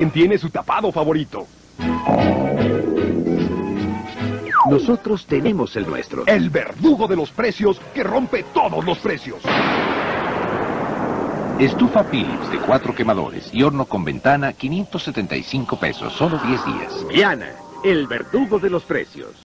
tiene su tapado favorito. Nosotros tenemos el nuestro. El verdugo de los precios que rompe todos los precios. Estufa Philips de 4 quemadores y horno con ventana, 575 pesos, solo 10 días. Viana, el verdugo de los precios.